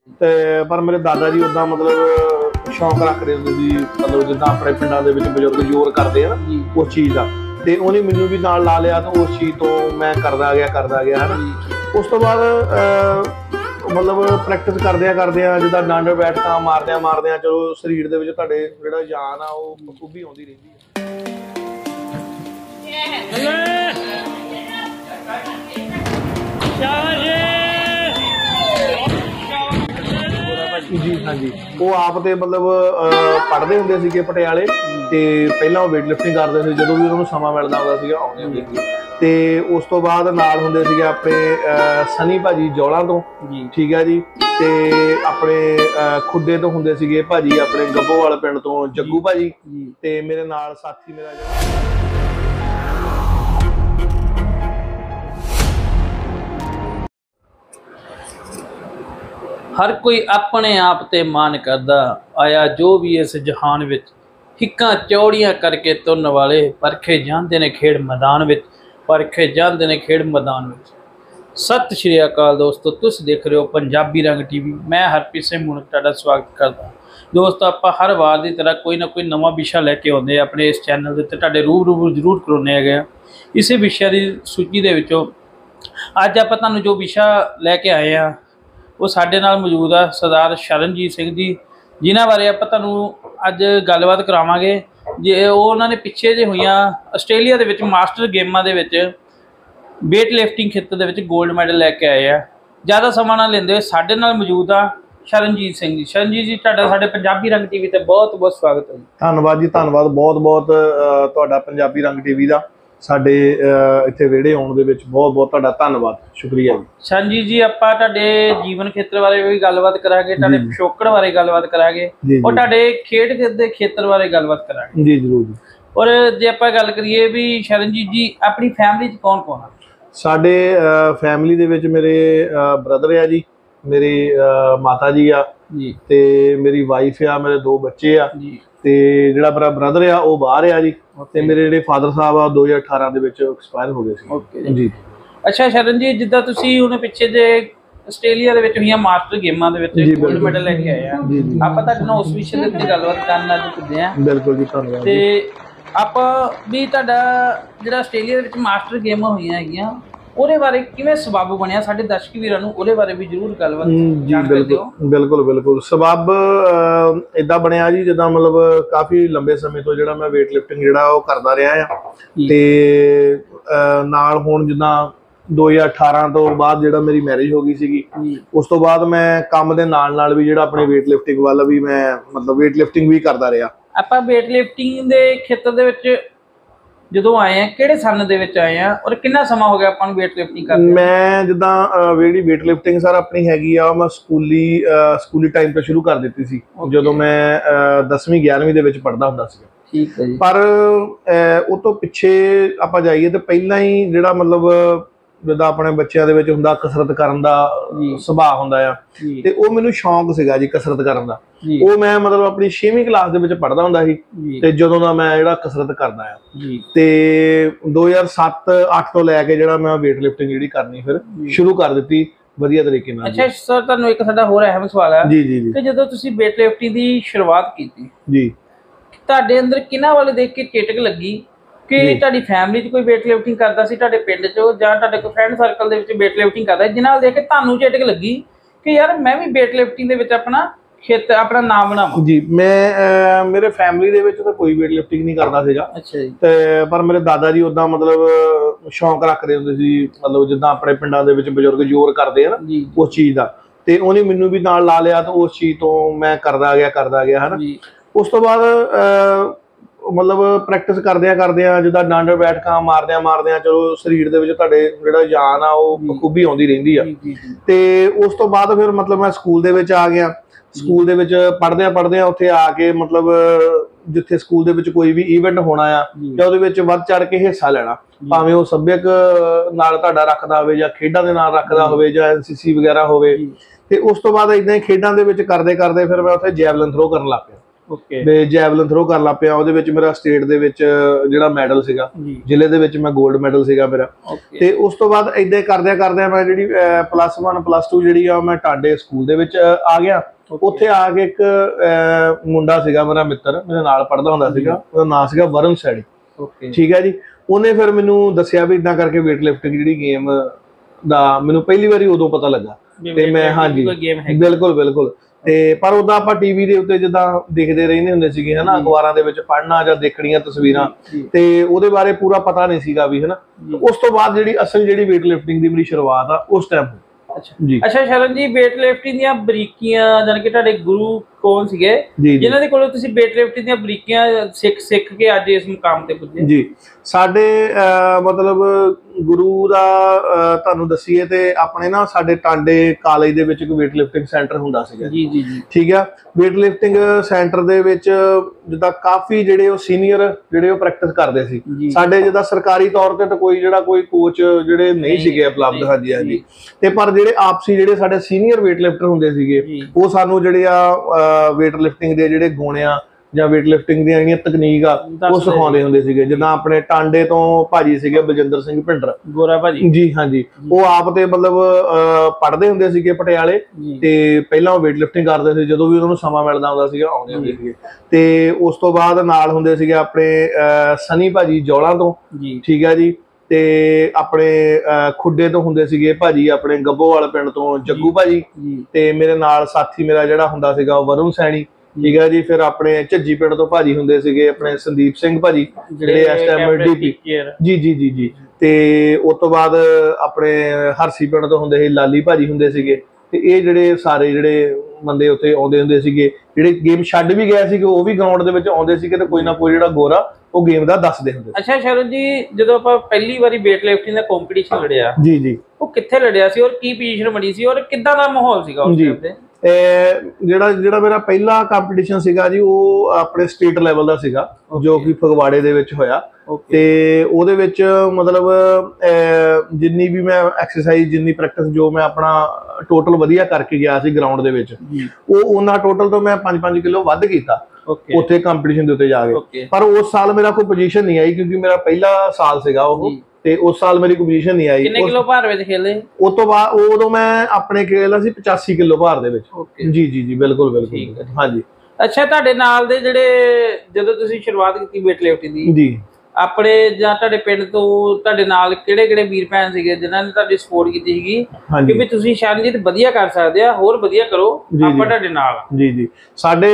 ਤੇ ਪਰ ਮੇਰੇ ਦਾਦਾ ਜੀ ਉਦਾਂ ਮਤਲਬ ਸ਼ੌਂਕ ਰੱਖਦੇ ਹੁੰਦੇ ਸੀ, ਮਤਲਬ ਜਿੱਦਾਂ ਆਪਣੇ ਪਿੰਡਾਂ ਦੇ ਵਿੱਚ ਬਜ਼ੁਰਗ ਜ਼ੋਰ ਕਰਦੇ ਆ ਨਾ ਉਸ ਚੀਜ਼ ਦਾ, ਤੇ ਉਹਨੇ ਮੈਨੂੰ ਵੀ ਨਾਲ ਲਾ ਲਿਆ ਤੇ ਉਸ ਚੀਜ਼ ਤੋਂ ਮੈਂ ਕਰਦਾ ਗਿਆ ਹੈ ਨਾ। ਉਸ ਤੋਂ ਬਾਅਦ ਮਤਲਬ ਪ੍ਰੈਕਟਿਸ ਕਰਦਿਆਂ ਜਿੱਦਾਂ ਡੰਡ ਬੈਠਕਾਂ ਮਾਰਦਿਆਂ ਚਲੋ ਸਰੀਰ ਦੇ ਵਿੱਚ ਤੁਹਾਡੇ ਜਿਹੜਾ ਜਾਨ ਆ ਉਹ ਬਖੂਬੀ ਆਉਂਦੀ ਰਹਿੰਦੀ ਹੈ। जी हाँ जी, वो आप तो मतलब पढ़ते होंगे सीगे पटियाले, ते पहला वेट लिफ्टिंग करते थे जो भी उन्होंने समा मिलता होंदा सीगा आउंदे होंदे सी, ते उस तो बाद नाल होंदे सीगे अपने सनी भाजी जौला तो, ठीक है जी, ते अपने खुडे तो होंदे सीगे भाजी अपने गब्बोवाल पिंड तो जग्गू भाजी, ते मेरे नाल साथी मेरा हर कोई अपने आप ते मान करदा आया जो भी इस जहान विच हिक्कां चौड़ियां करके तुरन वाले परखे जांदे ने खेड़ मैदान विच परखे जांदे ने खेड़ मैदान विच। सत श्री अकाल दोस्तों, तुसीं देख रहे हो पंजाबी रंग टीवी। मैं हरप्रीत सिंह मुनक तुहाडा स्वागत करदा। दोस्तों आपां हर वार की तरह कोई ना कोई नवा विशा लैके आउंदे अपने इस चैनल दे उत्ते तुहाडे रूबरू जरूर करवाउने हैगे आ। इसे विशे दी सूची दे विचों अज आपां तुहानूं जो विशा लैके आए आ वो साडे नाल मौजूद आ सरदार शरणजीत सिंह जी, जिन्हां बारे आपां तुहानूं अज गलबात करावांगे। जे उन्हां ने पिछे जे होईआं आस्ट्रेलिया दे विच मास्टर गेमां दे विच वेट लिफ्टिंग खेत्र दे विच गोल्ड मैडल लैके आए आ। ज़्यादा समा ना लैंदे होए साडे नाल मौजूद आ शरणजीत सिंह जी। शरणजीत जी तुहाडा साडे पंजाबी रंग टीवी ते बहुत बहुत स्वागत है। धन्नवाद जी, धन्नवाद बहुत बहुत तुहाडा पंजाबी रंग टीवी का ਸਾਡੇ ਇੱਥੇ ਵਿਹੜੇ ਆਉਣ ਦੇ ਵਿੱਚ ਬਹੁਤ ਬਹੁਤ ਤੁਹਾਡਾ ਧੰਨਵਾਦ, ਸ਼ੁਕਰੀਆ ਜੀ। ਸ਼ਰਨਜੀਤ ਜੀ ਆਪਾਂ ਤੁਹਾਡੇ ਜੀਵਨ ਖੇਤਰ ਬਾਰੇ ਵੀ ਗੱਲਬਾਤ ਕਰਾਂਗੇ, ਤੁਹਾਡੇ ਪਿਛੋਕੜ ਬਾਰੇ ਗੱਲਬਾਤ ਕਰਾਂਗੇ, ਔਰ ਤੁਹਾਡੇ ਖੇਡ ਦੇ ਖੇਤਰ ਬਾਰੇ ਗੱਲਬਾਤ ਕਰਾਂਗੇ ਜੀ ਜ਼ਰੂਰ ਜੀ। ਔਰ ਜੇ ਆਪਾਂ ਗੱਲ ਕਰੀਏ ਵੀ ਸ਼ਰਨਜੀਤ ਜੀ ਆਪਣੀ ਫੈਮਿਲੀ 'ਚ ਕੌਣ ਕੌਣ ਆ? ਸਾਡੇ ਫੈਮਿਲੀ ਦੇ ਵਿੱਚ ਮੇਰੇ ਬ੍ਰਦਰ ਆ ਜੀ, ਮੇਰੀ ਮਾਤਾ ਜੀ ਆ ਜੀ, ਤੇ ਮੇਰੀ ਵਾਈਫ ਆ, ਮੇਰੇ 2 ਬੱਚੇ ਆ ਜੀ, ਤੇ ਜਿਹੜਾ ਮੇਰਾ ਬ੍ਰਦਰ ਆ ਉਹ ਬਾਹਰ ਆ ਜੀ, ਤੇ ਮੇਰੇ ਜਿਹੜੇ ਫਾਦਰ ਸਾਹਿਬ ਆ 2018 ਦੇ ਵਿੱਚ ਐਕਸਪਾਇਰ ਹੋ ਗਏ ਸੀ। ਓਕੇ ਜੀ। ਅੱਛਾ ਸ਼ਰਨਜੀਤ, ਜਿੱਦਾਂ ਤੁਸੀਂ ਉਹਨੇ ਪਿੱਛੇ ਜੇ ਆਸਟ੍ਰੇਲੀਆ ਦੇ ਵਿੱਚ ਹੋਈਆਂ ਮਾਸਟਰ ਗੇਮਾਂ ਦੇ ਵਿੱਚ ਗੋਲਡ ਮੈਡਲ ਲੈ ਕੇ ਆਏ ਆ, ਆਪਾਂ ਤੁਹਾਡੇ ਨਾਲ ਉਸ ਵਿਸ਼ੇ ਦੇ ਉੱਤੇ ਗੱਲਬਾਤ ਕਰਨ ਅੱਜ ਪੁੱਜੇ ਆ। ਬਿਲਕੁਲ ਜੀ, ਧੰਨਵਾਦ। ਤੇ ਆਪਾਂ ਵੀ ਤੁਹਾਡਾ ਜਿਹੜਾ ਆਸਟ੍ਰੇਲੀਆ ਦੇ ਵਿੱਚ ਮਾਸਟਰ ਗੇਮਾਂ ਹੋਈਆਂ ਹੈਗੀਆਂ ਉਹਦੇ ਬਾਰੇ ਕਿਵੇਂ ਸਬੱਬ ਬਣਿਆ, ਸਾਡੇ ਦਰਸ਼ਕ ਵੀਰਾਂ ਨੂੰ ਉਹਦੇ ਬਾਰੇ ਵੀ ਜ਼ਰੂਰ ਗੱਲਬਾਤ ਜਾਣਕਾਰੀ ਦਿਓ। ਬਿਲਕੁਲ ਸਬੱਬ ਇਦਾਂ ਬਣਿਆ ਜੀ, ਜਿੱਦਾਂ ਮਤਲਬ ਕਾਫੀ ਲੰਬੇ ਸਮੇਂ ਤੋਂ ਜਿਹੜਾ ਮੈਂ ਵੇਟ ਲਿਫਟਿੰਗ ਜਿਹੜਾ ਉਹ ਕਰਦਾ ਰਿਹਾ ਆ, ਤੇ ਨਾਲ ਹੁਣ ਜਿੱਦਾਂ 2018 ਤੋਂ ਬਾਅਦ ਜਿਹੜਾ ਮੇਰੀ ਮੈਰਿਜ ਹੋ ਗਈ ਸੀਗੀ, ਉਸ ਤੋਂ ਬਾਅਦ ਮੈਂ ਕੰਮ ਦੇ ਨਾਲ ਵੀ ਜਿਹੜਾ ਆਪਣੇ ਵੇਟ ਲਿਫਟਿੰਗ ਵੱਲ ਵੀ ਮੈਂ ਮਤਲਬ ਵੇਟ ਲਿਫਟਿੰਗ ਵੀ ਕਰਦਾ ਰਿਹਾ। ਆਪਾਂ ਵੇਟ ਲਿਫਟਿੰਗ ਦੇ ਖੇਤਰ ਦੇ ਵਿੱਚ ਜਦੋਂ ਆਏ ਆ ਕਿਹੜੇ ਸਾਲ ਦੇ ਵਿੱਚ ਆਏ ਆ ਔਰ ਕਿੰਨਾ ਸਮਾਂ ਹੋ ਗਿਆ ਆਪਾਂ ਨੂੰ ਵੇਟ ਲਿਫਟਿੰਗ ਕਰਦੇ? ਮੈਂ ਜਿੱਦਾਂ ਜਿਹੜੀ ਵੇਟ ਲਿਫਟਿੰਗ ਸਰ ਆਪਣੀ ਹੈਗੀ ਆ, ਮੈਂ ਸਕੂਲੀ ਟਾਈਮ ਤੋਂ ਸ਼ੁਰੂ ਕਰ ਦਿੱਤੀ ਸੀ ਜਦੋਂ ਮੈਂ 10ਵੀਂ 11ਵੀਂ ਦੇ ਵਿੱਚ ਪੜ੍ਹਦਾ ਹੁੰਦਾ ਸੀ। ਠੀਕ ਹੈ ਜੀ। ਪਰ ਉਹ ਤੋਂ ਪਿੱਛੇ ਆਪਾਂ ਜਾਈਏ ਤਾਂ ਪਹਿਲਾਂ ਹੀ ਜਿਹੜਾ ਮਤਲਬ ਜਿੱਦਾਂ ਆਪਣੇ ਬੱਚਿਆਂ ਦੇ ਵਿੱਚ ਹੁੰਦਾ ਕਸਰਤ ਕਰਨ ਦਾ ਸੁਭਾਅ ਹੁੰਦਾ ਆ, ਤੇ ਉਹ ਮੈਨੂੰ ਸ਼ੌਂਕ ਸੀਗਾ ਜੀ ਕਸਰਤ ਕਰਨ ਦਾ। ਉਹ ਮੈਂ ਮਤਲਬ ਆਪਣੀ 6ਵੀਂ ਕਲਾਸ ਦੇ ਵਿੱਚ ਪੜ੍ਹਦਾ ਹੁੰਦਾ ਸੀ, ਤੇ ਜਦੋਂ ਦਾ ਮੈਂ ਜਿਹੜਾ ਕਸਰਤ ਕਰਦਾ ਆ, ਤੇ 2007-8 ਤੋਂ ਲੈ ਕੇ ਜਿਹੜਾ ਮੈਂ ਵੇਟ ਲਿਫਟਿੰਗ ਜਿਹੜੀ ਕਰਨੀ ਫਿਰ ਸ਼ੁਰੂ ਕਰ ਦਿੱਤੀ ਵਧੀਆ ਤਰੀਕੇ ਨਾਲ। ਅੱਛਾ ਸਰ, ਤੁਹਾਨੂੰ ਇੱਕ ਸਾਡਾ ਹੋਰ ਅਹਿਮ ਸਵਾਲ ਹੈ ਜੀ ਕਿ ਜਦੋਂ ਤੁਸੀਂ ਵੇਟ ਲਿਫਟਿੰਗ ਦੀ ਸ਼ੁਰੂਆਤ ਕੀਤੀ ਜੀ, ਤੁਹਾਡੇ ਅੰਦਰ ਕਿਹਨਾਂ ਵਾਲੇ ਦੇਖ ਕੇ ਚੇਟਕ ਲੱਗੀ ਕਿ ਤੁਹਾਡੀ ਫੈਮਿਲੀ 'ਚ ਕੋਈ ਵੇਟ ਲਿਫਟਿੰਗ ਕਰਦਾ ਸੀ ਤੁਹਾਡੇ ਪਿੰਡ 'ਚ, ਜਾਂ ਤੁਹਾਡੇ ਕੋਈ ਫਰੈਂਡ ਸਰਕਲ ਦੇ ਵਿੱਚ ਵੇਟ ਲਿਫਟਿੰਗ ਕਰਦਾ ਜਿਨ੍ਹਾਂ ਨਾਲ ਦੇਖ ਕੇ ਤੁਹਾਨੂੰ ਚੇਟਕ ਲੱਗੀ ਕਿ ਯਾਰ ਮੈਂ ਵੀ ਵੇਟ ਲਿਫਟਿੰਗ ਦੇ ਵਿੱਚ ਆਪਣਾ ਨਾਮ ਬਣਾਵਾਂ? ਜੀ, ਮੈਂ ਮੇਰੇ ਫੈਮਿਲੀ ਦੇ ਵਿੱਚ ਤਾਂ ਕੋਈ ਵੇਟ ਲਿਫਟਿੰਗ ਨਹੀਂ ਕਰਦਾ ਸੀਗਾ। ਅੱਛਾ ਜੀ। ਤੇ ਪਰ ਮੇਰੇ ਦਾਦਾ ਜੀ ਉਦਾਂ ਮਤਲਬ ਸ਼ੌਂਕ ਰੱਖਦੇ ਹੁੰਦੇ ਸੀ, ਮਤਲਬ ਜਿੱਦਾਂ ਆਪਣੇ ਪਿੰਡਾਂ ਦੇ ਵਿੱਚ ਬਜ਼ੁਰਗ ਜ਼ੋਰ ਕਰਦੇ ਆ ਨਾ ਉਸ ਚੀਜ਼ ਦਾ, ਤੇ ਉਹਨੇ ਮੈਨੂੰ ਵੀ ਨਾਲ ਲਾ ਲਿਆ, ਤੇ ਉਸ ਚੀਜ਼ ਤੋਂ ਮੈਂ ਕਰਦਾ ਗਿਆ ਹਨਾ। ਉਸ ਤੋਂ ਬਾਅਦ ਮਤਲਬ ਪ੍ਰੈਕਟਿਸ ਕਰਦਿਆਂ ਜਿੱਦਾਂ ਡੰਡ ਬੈਠਕਾਂ ਮਾਰਦਿਆਂ ਚਲੋ ਸਰੀਰ ਦੇ ਵਿੱਚ ਤੁਹਾਡੇ ਜਿਹੜਾ ਜਾਨ ਆ ਉਹ ਬਖੂਬੀ ਆਉਂਦੀ ਰਹਿੰਦੀ ਆ। ਤੇ ਉਸ ਤੋਂ ਬਾਅਦ ਫਿਰ ਮਤਲਬ ਮੈਂ ਸਕੂਲ ਦੇ ਵਿੱਚ ਆ ਗਿਆ। ਸਕੂਲ ਦੇ ਵਿੱਚ ਪੜ੍ਹਦਿਆਂ ਉੱਥੇ ਆ ਕੇ ਮਤਲਬ ਜਿੱਥੇ ਸਕੂਲ ਦੇ ਵਿੱਚ ਕੋਈ ਵੀ ਇਵੈਂਟ ਹੋਣਾ ਆ ਜਾਂ ਉਹਦੇ ਵਿੱਚ ਵੱਧ ਚੜ ਕੇ ਹਿੱਸਾ ਲੈਣਾ, ਭਾਵੇਂ ਉਹ ਸੱਭਿਅਕ ਨਾਲ ਤੁਹਾਡਾ ਰੱਖਦਾ ਹੋਵੇ ਜਾਂ ਖੇਡਾਂ ਦੇ ਨਾਲ ਰੱਖਦਾ ਹੋਵੇ ਜਾਂ NCC ਵਗੈਰਾ ਹੋਵੇ। ਤੇ ਉਸ ਤੋਂ ਬਾਅਦ ਇਦਾਂ ਹੀ ਖੇਡਾਂ ਦੇ ਵਿੱਚ ਕਰਦੇ ਫਿਰ ਮੈਂ ਉੱਥੇ ਜੈਵਲਿਨ ਥਰੋ ਕਰਨ ਲੱਗ ਪਿਆ। ਓਕੇ ਤੇ ਜੈਵਲਿਨ ਥਰੋ ਕਰ ਲਾ ਪਿਆ, ਉਹਦੇ ਵਿੱਚ ਮੇਰਾ ਸਟੇਟ ਦੇ ਵਿੱਚ ਜਿਹੜਾ ਮੈਡਲ ਸੀਗਾ, ਜ਼ਿਲ੍ਹੇ ਦੇ ਵਿੱਚ ਮੈਂ 골ਡ ਮੈਡਲ ਸੀਗਾ ਮੇਰਾ। ਤੇ ਉਸ ਤੋਂ ਬਾਅਦ ਏਦਾਂ ਕਰਦਿਆਂ ਮੈਂ ਜਿਹੜੀ +1 +2 ਜਿਹੜੀ ਆ ਮੈਂ ਟਾਂਡੇ ਸਕੂਲ ਦੇ ਵਿੱਚ ਆ ਗਿਆ। ਉੱਥੇ ਆ ਕੇ ਇੱਕ ਮੁੰਡਾ ਸੀਗਾ ਮੇਰਾ ਮਿੱਤਰ, ਮੇਰੇ ਨਾਲ ਪੜ੍ਹਦਾ ਹੁੰਦਾ ਸੀਗਾ, ਉਹਦਾ ਨਾਂ ਸੀਗਾ ਵਰਨ ਸੈਣੀ। ਠੀਕ ਹੈ ਜੀ। ਉਹਨੇ ਫਿਰ ਮੈਨੂੰ ਦੱਸਿਆ ਵੀ ਇਦਾਂ ਕਰਕੇ ਵੇਟ ਲਿਫਟਿੰਗ ਜਿਹੜੀ ਗੇਮ ਦਾ ਮੈਨੂੰ ਪਹਿਲੀ ਵਾਰੀ ਉਦੋਂ ਪਤਾ ਲੱਗਾ। ਤੇ ਮੈਂ ਹਾਂਜੀ ਬਿਲਕੁਲ ਤੇ ਪਰ ਉਦਾਂ ਆਪਾਂ ਟੀਵੀ ਦੇ ਉੱਤੇ ਜਿੱਦਾਂ ਦੇਖਦੇ ਰਹਿੰਦੇ ਹੁੰਦੇ ਸੀਗੇ ਹਨਾ, ਅਖਬਾਰਾਂ ਦੇ ਵਿੱਚ ਪੜ੍ਹਨਾ ਜਾਂ ਦੇਖਣੀਆਂ ਤਸਵੀਰਾਂ, ਤੇ ਉਹਦੇ ਬਾਰੇ ਪੂਰਾ ਪਤਾ ਨਹੀਂ ਸੀਗਾ ਵੀ ਹਨਾ। ਉਸ ਤੋਂ ਬਾਅਦ ਜਿਹੜੀ ਅਸਲ ਜਿਹੜੀ ਵੇਟ ਲਿਫਟਿੰਗ ਦੀ ਮੇਰੀ ਸ਼ੁਰੂਆਤ ਆ ਉਸ ਟਾਈਮ। ਅੱਛਾ ਸ਼ਰਨ ਜੀ, ਵੇਟ ਲਿਫਟਿੰਗ ਦੀਆਂ ਬਰੀਕੀਆਂ ਜਾਨ ਕਿ ਤੁਹਾਡੇ ਗੁਰੂ ਕੌਣ ਸੀਗੇ ਜਿਨ੍ਹਾਂ ਦੇ ਕੋਲੋਂ ਤੁਸੀਂ ਵੇਟ ਲਿਫਟਿੰਗ ਦੀਆਂ ਬਰੀਕੀਆਂ ਸਿੱਖ ਕੇ ਅੱਜ ਇਸ ਮੁਕਾਮ ਤੇ ਪੁੱਜੇ? ਜੀ ਸਾਡੇ ਮਤਲਬ ਗੁਰੂ ਦਾ ਤੁਹਾਨੂੰ ਦੱਸੀਏ ਤੇ ਆਪਣੇ ਨਾ ਸਾਡੇ ਟਾਂਡੇ ਕਾਲਜ ਦੇ ਵਿੱਚ ਇੱਕ ਵੇਟ ਲਿਫਟਿੰਗ ਸੈਂਟਰ ਹੁੰਦਾ ਸੀਗਾ। ਜੀ ਠੀਕ ਆ। ਵੇਟ ਲਿਫਟਿੰਗ ਸੈਂਟਰ ਦੇ ਵਿੱਚ ਜਿੱਦਾਂ ਕਾਫੀ ਜਿਹੜੇ ਉਹ ਸੀਨੀਅਰ ਜਿਹੜੇ ਉਹ ਪ੍ਰੈਕਟਿਸ ਕਰਦੇ ਸੀ। ਸਾਡੇ ਜਿੱਦਾਂ ਸਰਕਾਰੀ ਤੌਰ ਤੇ ਤਾਂ ਕੋਈ ਕੋਚ ਜਿਹੜੇ ਨਹੀਂ ਸੀਗੇ ਉਪਲਬਧ। ਹਾਂਜੀ। ਤੇ ਪਰ ਜਿਹੜੇ ਆਪਸੀ ਜਿਹੜੇ ਸਾਡੇ ਸੀਨੀਅਰ ਵੇਟ ਲਿਫਟਰ ਹੁੰਦੇ ਸੀਗੇ ਉਹ ਸਾਨੂੰ ਜਿਹੜੇ ਆ ਵੇਟ ਲਿਫਟਿੰਗ ਦੇ ਜਿਹੜੇ ਗੁਣ ਆ ਜਾਂ ਵੇਟ ਲਿਫਟਿੰਗ ਦੀਆਂ ਜਿਹੜੀਆਂ ਤਕਨੀਕ ਆ ਉਹ ਸਿਖਾਉਂਦੇ ਹੁੰਦੇ ਸੀਗੇ। ਜਿੱਦਾਂ ਆਪਣੇ ਟਾਂਡੇ ਤੋਂ ਭਾਜੀ ਸੀਗੇ ਬਲਜਿੰਦਰ ਸਿੰਘ ਭਿੰਡਰ, ਗੋਰਾ ਭਾਜੀ ਜੀ। ਹਾਂਜੀ, ਉਹ ਆਪ ਤੇ ਮਤਲਬ ਪੜ੍ਹਦੇ ਹੁੰਦੇ ਸੀਗੇ ਪਟਿਆਲੇ, ਤੇ ਪਹਿਲਾਂ ਉਹ ਵੇਟ ਲਿਫਟਿੰਗ ਕਰਦੇ ਸੀ, ਜਦੋਂ ਵੀ ਉਹਨਾਂ ਨੂੰ ਸਮਾਂ ਮਿਲਦਾ ਹੁੰਦਾ ਸੀਗਾ ਆਉਂਦੇ ਹੁੰਦੇ ਸੀਗੇ। ਤੇ ਉਸ ਤੋਂ ਬਾਅਦ ਨਾਲ ਹੁੰਦੇ ਸੀਗੇ ਆਪਣੇ ਸਨੀ ਭਾਜੀ ਜੌਲਾਂ ਤੋਂ। ਠੀਕ ਹੈ ਜੀ। ਤੇ ਆਪਣੇ ਖੁੱਡੇ ਤੋਂ ਹੁੰਦੇ ਸੀਗੇ ਭਾਜੀ ਆਪਣੇ ਗੱਬੋਵਾਲ ਪਿੰਡ ਤੋਂ ਜੱਗੂ ਭਾਜੀ, ਤੇ ਮੇਰੇ ਨਾਲ ਸਾਥੀ ਮੇਰਾ ਜਿਹੜਾ ਹੁੰਦਾ ਸੀਗਾ ਉਹ ਵਰੁਣ ਸੈਣੀ। ਠੀਕ ਹੈ ਜੀ। ਫਿਰ ਆਪਣੇ ਝੱਜੀ ਪਿੰਡ ਤੋਂ ਭਾਜੀ ਹੁੰਦੇ ਸੀਗੇ ਆਪਣੇ ਸੰਦੀਪ ਸਿੰਘ ਭਾਜੀ ਜਿਹੜੇ ਇਸ ਟਾਈਮ ਡੀਪੀ। ਜੀ। ਤੇ ਉਸ ਤੋਂ ਬਾਅਦ ਆਪਣੇ ਹਰਸੀ ਪਿੰਡ ਤੋਂ ਹੁੰਦੇ ਸੀ ਲਾਲੀ ਭਾਜੀ ਹੁੰਦੇ ਸੀਗੇ। ਤੇ ਇਹ ਜਿਹੜੇ ਸਾਰੇ ਜਿਹੜੇ ਬੰਦੇ ਉੱਥੇ ਆਉਂਦੇ ਹੁੰਦੇ ਸੀਗੇ, ਜਿਹੜੇ ਗੇਮ ਛੱਡ ਵੀ ਗਏ ਸੀਗੇ ਉਹ ਵੀ ਗਰਾਊਂਡ ਦੇ ਵਿੱਚ ਆਉਂਦੇ ਸੀਗੇ, ਤੇ ਕੋਈ ਨਾ ਕੋਈ ਜਿਹੜਾ ਗੋਰਾ ਉਹ ਗੇਮ ਦਾ ਦੱਸਦੇ ਹੁੰਦੇ। ਅੱਛਾ ਸ਼ਰਨ ਜੀ, ਜਦੋਂ ਆਪਾਂ ਪਹਿਲੀ ਵਾਰੀ ਵੇਟ ਲਿਫਟਿੰਗ ਦਾ ਕੰਪੀਟੀਸ਼ਨ ਲੜਿਆ ਜੀ ਉਹ ਕਿੱਥੇ ਲੜਿਆ ਸੀ ਔਰ ਕੀ ਪੋਜੀਸ਼ਨ ਬਣੀ ਸੀ ਔਰ ਕਿੱਦਾਂ ਦਾ ਮਾਹੌਲ ਸੀਗਾ ਉਸ ਟਾਈਮ ਤੇ? ਜਿਹੜਾ ਮੇਰਾ ਪਹਿਲਾ ਕੰਪੀਟੀਸ਼ਨ ਸੀਗਾ ਜੀ ਉਹ ਆਪਣੇ ਸਟੇਟ ਲੈਵਲ ਦਾ ਸੀਗਾ, ਜੋ ਕਿ ਫਗਵਾੜੇ ਦੇ ਵਿੱਚ ਹੋਇਆ। ਤੇ ਉਹਦੇ ਵਿੱਚ ਮਤਲਬ ਜਿੰਨੀ ਵੀ ਮੈਂ ਐਕਸਰਸਾਈਜ਼ ਜਿੰਨੀ ਪ੍ਰੈਕਟਿਸ ਜੋ ਮੈਂ ਆਪਣਾ ਟੋਟਲ ਵਧੀਆ ਕਰਕੇ ਗਿਆ ਸੀ ਗਰਾਊਂਡ ਦੇ ਵਿੱਚ, ਉਹ ਉਹਨਾਂ ਟੋਟਲ ਤੋਂ ਮੈਂ 5-5 ਕਿਲੋ ਵੱਧ ਕੀਤਾ ਉੱਥੇ ਕੰਪੀਟੀਸ਼ਨ ਦੇ ਉੱਤੇ ਜਾ ਕੇ। ਪਰ ਉਸ ਸਾਲ ਮੇਰਾ ਕੋਈ ਪੋਜੀਸ਼ਨ ਨਹੀਂ ਆਈ ਕਿਉਂਕਿ ਮੇਰਾ ਪਹਿਲਾ ਸਾਲ ਸੀਗਾ ਉਹ, ਤੇ ਉਸ ਸਾਲ ਮੇਰੀ ਕੋਈ ਪੋਜੀਸ਼ਨ ਨਹੀਂ ਆਈ। ਕਿੰਨੇ ਕਿਲੋ ਭਾਰ ਵਿੱਚ ਖੇਲੇ? ਉਸ ਤੋਂ ਬਾਅਦ ਉਦੋਂ ਮੈਂ ਆਪਣੇ ਖੇਲਦਾ ਸੀ 85 ਕਿਲੋ ਭਾਰ ਦੇ ਵਿੱਚ। ਜੀ ਬਿਲਕੁਲ ਹਾਂਜੀ। ਅੱਛਾ, ਤੁਹਾਡੇ ਨਾਲ ਦੇ ਜਿਹੜੇ ਜਦੋਂ ਤੁਸੀਂ ਸ਼ੁਰੂਆਤ ਕੀਤੀ ਵੇਟ ਲਿਫਟਿੰਗ ਦੀ ਜੀ ਆਪਣੇ ਜਾਂ ਤੁਹਾਡੇ ਪਿੰਡ ਤੋਂ ਤੁਹਾਡੇ ਨਾਲ ਕਿਹੜੇ ਵੀਰ ਭੈਣ ਸੀਗੇ ਜਿਨ੍ਹਾਂ ਨੇ ਤੁਹਾਡੀ ਸਪੋਰਟ ਕੀਤੀ ਸੀਗੀ ਕਿ ਵੀ ਤੁਸੀਂ ਸ਼ਰਨਜੀਤ ਵਧੀਆ ਕਰ ਸਕਦੇ ਆ, ਹੋਰ ਵਧੀਆ ਕਰੋ, ਆਪਾਂ ਤੁਹਾਡੇ ਨਾਲ? ਜੀ ਸਾਡੇ